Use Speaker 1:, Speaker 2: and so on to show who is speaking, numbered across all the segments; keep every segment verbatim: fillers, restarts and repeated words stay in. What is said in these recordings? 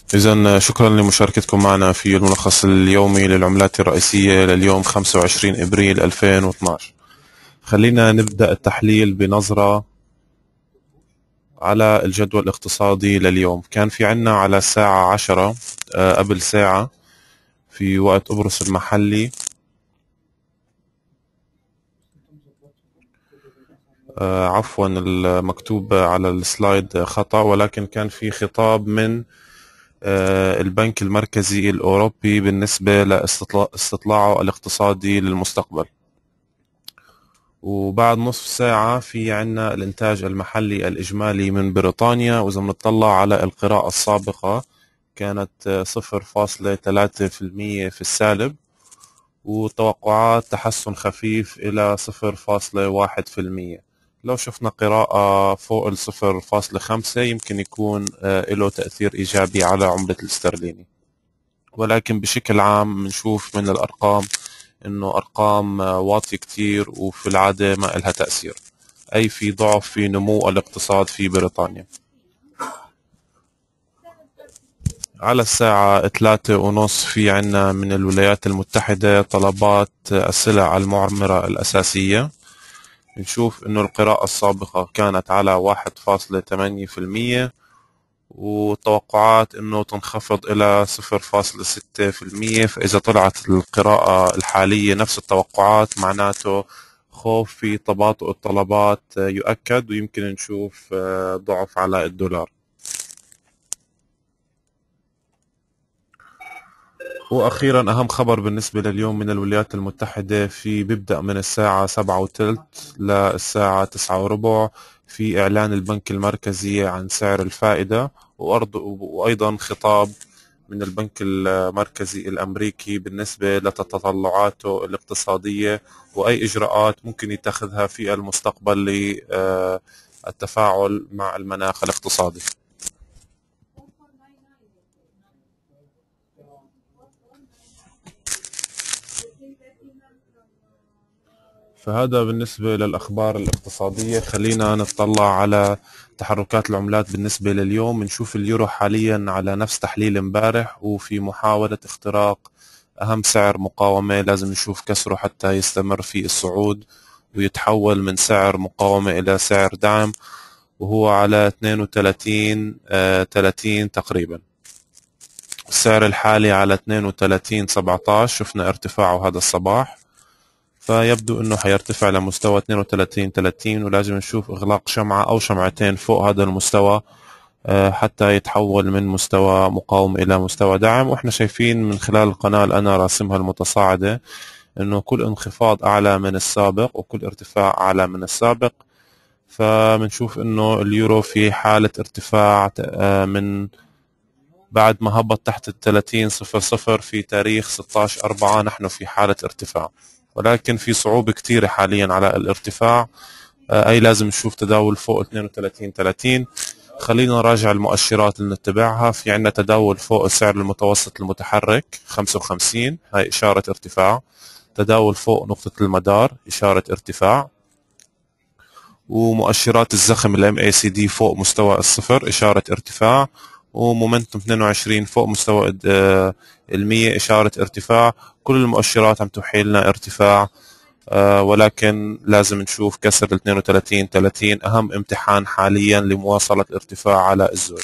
Speaker 1: إذا شكرا لمشاركتكم معنا في الملخص اليومي للعملات الرئيسية لليوم خمسة وعشرين إبريل ألفين واثناشر. خلينا نبدأ التحليل بنظرة على الجدول الاقتصادي لليوم. كان في عنا على الساعة عشرة آه، قبل ساعة في وقت قبرص المحلي آه، عفوا المكتوب على السلايد خطأ، ولكن كان في خطاب من آه، البنك المركزي الأوروبي بالنسبة لاستطلاعه الاقتصادي للمستقبل. وبعد نصف ساعة في عنا الإنتاج المحلي الإجمالي من بريطانيا، وإذا بنطلع على القراءة السابقة كانت صفر فاصلة ثلاثة بالمئة في السالب، وتوقعات تحسن خفيف إلى صفر فاصلة واحد بالمئة. لو شفنا قراءة فوق الصفر فاصلة خمسة يمكن يكون له تأثير إيجابي على عملة الاسترليني، ولكن بشكل عام بنشوف من الأرقام إنه أرقام واطية كتير، وفي العادة ما إلها تأثير، أي في ضعف في نمو الاقتصاد في بريطانيا. على الساعة ثلاثة ونص في عنا من الولايات المتحدة طلبات السلع المعمرة الأساسية. نشوف إنه القراءة السابقة كانت على واحد فاصلة ثمانية بالمئة، وتوقعات إنه تنخفض إلى صفر فاصلة ستة بالمئة. فإذا طلعت القراءة الحالية نفس التوقعات معناته خوف في تباطؤ الطلبات يؤكد، ويمكن نشوف ضعف على الدولار. وأخيرا أهم خبر بالنسبة لليوم من الولايات المتحدة في بيبدأ من الساعة سبعة وثلث للساعة تسعة وربع في إعلان البنك المركزي عن سعر الفائدة، وأيضا خطاب من البنك المركزي الأمريكي بالنسبة لتطلعاته الاقتصادية وأي إجراءات ممكن يتخذها في المستقبل للتفاعل مع المناخ الاقتصادي. فهذا بالنسبة للأخبار الاقتصادية. خلينا نطلع على تحركات العملات بالنسبة لليوم. نشوف اليورو حاليا على نفس تحليل امبارح، وفي محاولة اختراق أهم سعر مقاومة لازم نشوف كسره حتى يستمر في الصعود ويتحول من سعر مقاومة إلى سعر دعم، وهو على اثنين وثلاثين ثلاثين تقريبا. السعر الحالي على اثنين وثلاثين سبعة عشر، شفنا ارتفاعه هذا الصباح، فيبدو انه حيرتفع لمستوى اثنين وثلاثين ثلاثين، ولازم نشوف اغلاق شمعة او شمعتين فوق هذا المستوى حتى يتحول من مستوى مقاوم الى مستوى دعم. واحنا شايفين من خلال القناة اللي انا راسمها المتصاعدة انه كل انخفاض اعلى من السابق وكل ارتفاع اعلى من السابق، فبنشوف انه اليورو في حالة ارتفاع من بعد ما هبط تحت الثلاثين صفر صفر في تاريخ ستة عشر أربعة. نحن في حالة ارتفاع، ولكن في صعوبة كتيرة حاليا على الارتفاع، أي لازم نشوف تداول فوق اثنين وثلاثين ثلاثين. خلينا نراجع المؤشرات اللي نتبعها. في عنا تداول فوق السعر المتوسط المتحرك خمسة وخمسين، هاي إشارة ارتفاع. تداول فوق نقطة المدار إشارة ارتفاع. ومؤشرات الزخم ال إم إيه سي دي فوق مستوى الصفر إشارة ارتفاع. ومومنتوم اثنين وعشرين فوق مستوى المية إشارة ارتفاع. كل المؤشرات عم توحي لنا ارتفاع، أه ولكن لازم نشوف كسر ال اثنين وثلاثين ثلاثين أهم امتحان حاليا لمواصلة الارتفاع على الزوج.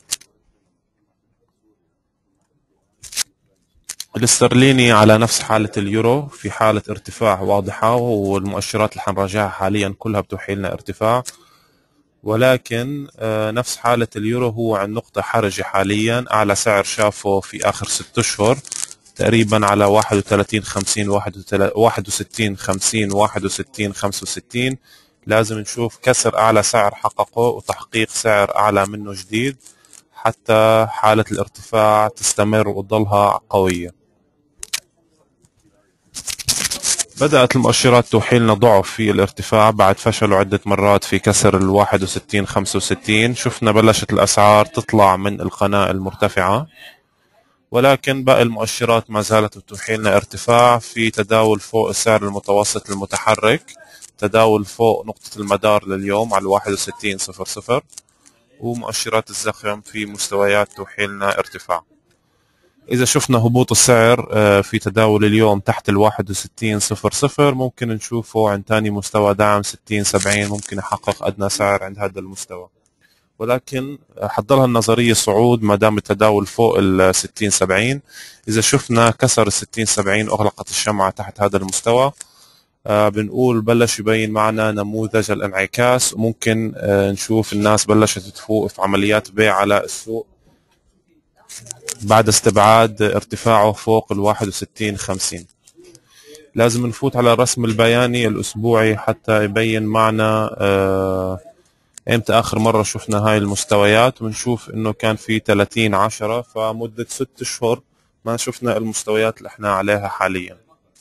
Speaker 1: الاسترليني على نفس حالة اليورو في حالة ارتفاع واضحة، والمؤشرات اللي حنراجعها حاليا كلها بتوحي لنا ارتفاع، ولكن نفس حالة اليورو هو عند نقطة حرجة حاليا. أعلى سعر شافه في آخر ست أشهر تقريبا على واحد وثلاثين خمسين واحد وستين خمسين واحد وستين خمسة وستين. لازم نشوف كسر أعلى سعر حققه وتحقيق سعر أعلى منه جديد حتى حالة الارتفاع تستمر وتضلها قوية. بدأت المؤشرات توحي لنا ضعف في الارتفاع بعد فشله عدة مرات في كسر ال واحد وستين خمسة وستين. شفنا بلشت الأسعار تطلع من القناة المرتفعة، ولكن باقي المؤشرات ما زالت توحي لنا ارتفاع. في تداول فوق السعر المتوسط المتحرك، تداول فوق نقطة المدار لليوم على واحد وستين صفر صفر، ومؤشرات الزخم في مستويات توحي لنا ارتفاع. إذا شفنا هبوط السعر في تداول اليوم تحت الواحد وستين صفر صفر، ممكن نشوفه عند تاني مستوى دعم ستين سبعين، ممكن يحقق أدنى سعر عند هذا المستوى، ولكن حضرها النظرية صعود ما دام التداول فوق ال ستين سبعين. إذا شفنا كسر ال ستين سبعين وأغلقت الشمعة تحت هذا المستوى، آه بنقول بلش يبين معنا نموذج الانعكاس، وممكن آه نشوف الناس بلشت تفوق في عمليات بيع على السوق بعد استبعاد ارتفاعه فوق ال واحد وستين خمسين. لازم نفوت على الرسم البياني الأسبوعي حتى يبين معنا آه امتى آخر مرة شفنا هاي المستويات، ونشوف إنه كان في ثلاثين عشرة، فمدة ست أشهر ما شفنا المستويات اللي احنا عليها حاليا.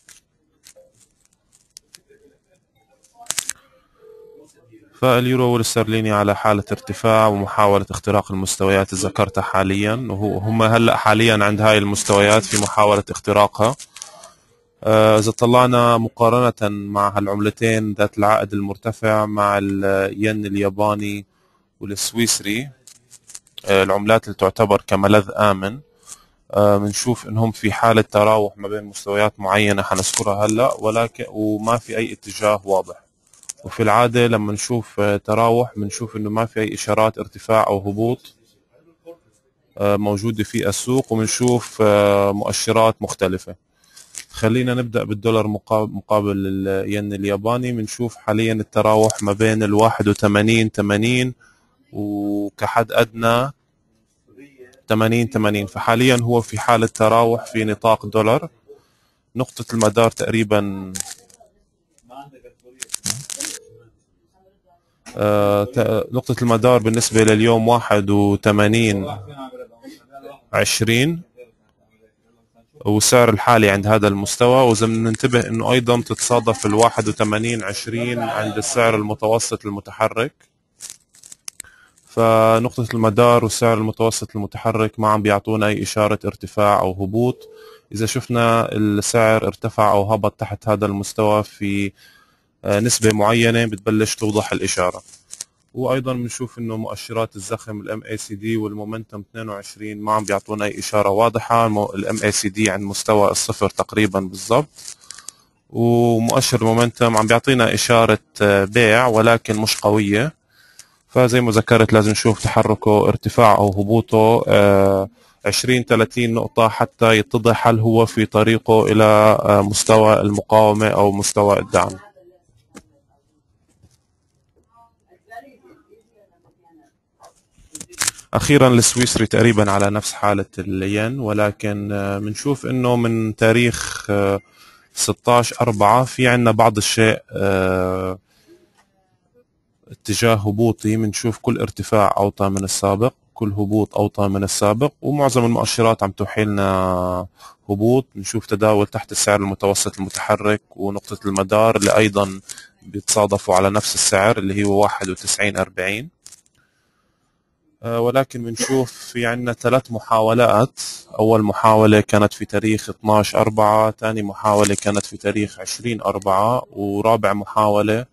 Speaker 1: فاليورو والاسترليني على حالة ارتفاع ومحاولة اختراق المستويات اللي ذكرتها حاليا، وهم هلأ حاليا عند هاي المستويات في محاولة اختراقها. إذا طلعنا مقارنة مع هالعملتين ذات العائد المرتفع مع الين الياباني والسويسري، العملات اللي تعتبر كملاذ آمن، بنشوف انهم في حالة تراوح ما بين مستويات معينة حنذكرها هلا، ولكن وما في اي اتجاه واضح. وفي العادة لما نشوف تراوح بنشوف انه ما في اي اشارات ارتفاع او هبوط موجودة في السوق، وبنشوف مؤشرات مختلفة. خلينا نبدأ بالدولار مقابل الين الياباني. بنشوف حاليا التراوح ما بين ال واحد وثمانين ثمانين وكحد أدنى ثمانين ثمانين، فحاليا هو في حالة تراوح في نطاق دولار. نقطة المدار تقريبا آه نقطة المدار بالنسبة لليوم واحد وثمانين عشرين، والسعر الحالي عند هذا المستوى. وإذا ننتبه انه ايضا تتصادف ال واحد وثمانين عشرين عند السعر المتوسط المتحرك، فنقطة المدار والسعر المتوسط المتحرك ما عم بيعطونا اي اشارة ارتفاع او هبوط. اذا شفنا السعر ارتفع او هبط تحت هذا المستوى في نسبة معينة بتبلش توضح الاشارة. وايضا بنشوف انه مؤشرات الزخم الام اي سي دي والمومنتم اثنين وعشرين ما عم بيعطونا اي اشاره واضحه. الام اي سي دي عند مستوى الصفر تقريبا بالضبط، ومؤشر المومنتم عم بيعطينا اشاره بيع ولكن مش قويه. فزي ما ذكرت لازم نشوف تحركه ارتفاع او هبوطه عشرين ثلاثين نقطه حتى يتضح هل هو في طريقه الى مستوى المقاومه او مستوى الدعم. أخيرا السويسري تقريبا على نفس حالة الين، ولكن بنشوف إنه من تاريخ ستة عشر أربعة في عنا بعض الشيء اتجاه هبوطي. بنشوف كل ارتفاع أوطى من السابق، كل هبوط أوطى من السابق، ومعظم المؤشرات عم توحي لنا هبوط. بنشوف تداول تحت السعر المتوسط المتحرك ونقطة المدار اللي أيضا بيتصادفوا على نفس السعر اللي هو واحد وتسعين أربعين. ولكن بنشوف في عنا ثلاث محاولات. أول محاولة كانت في تاريخ اثني عشر أربعة، ثاني محاولة كانت في تاريخ عشرين أربعة، ورابع محاولة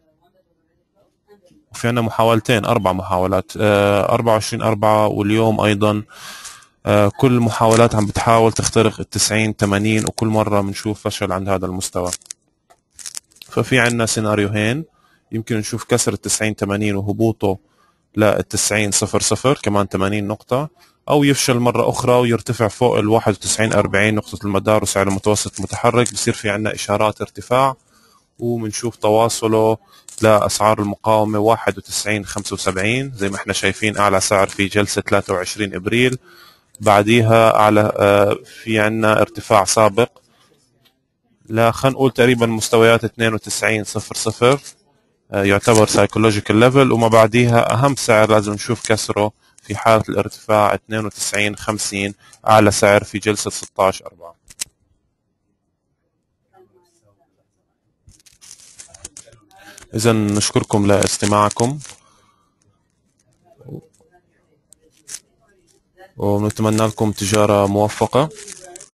Speaker 1: وفي عنا محاولتين أربع محاولات أربعة وعشرين أربعة، واليوم أيضا كل المحاولات عم بتحاول تخترق التسعين ثمانين، وكل مرة بنشوف فشل عند هذا المستوى. ففي عنا سيناريوهين، يمكن نشوف كسر التسعين ثمانين وهبوطه للتسعين صفر صفر كمان ثمانين نقطة، أو يفشل مرة أخرى ويرتفع فوق ال واحد وتسعين أربعين نقطة المدار وسعر المتوسط متحرك، بصير في عنا إشارات ارتفاع، وبنشوف تواصله لأسعار المقاومة واحد وتسعين خمسة وسبعين زي ما احنا شايفين، أعلى سعر في جلسة ثلاثة وعشرين إبريل. بعديها أعلى في عنا ارتفاع سابق لا خلينا نقول تقريبا مستويات اثنين وتسعين صفر صفر، يعتبر سايكولوجيكال ليفل. وما بعديها أهم سعر لازم نشوف كسره في حالة الارتفاع اثنين وتسعين خمسين، أعلى سعر في جلسة ستة عشر أربعة. إذا نشكركم لاستماعكم، ونتمنى لكم تجارة موفقة.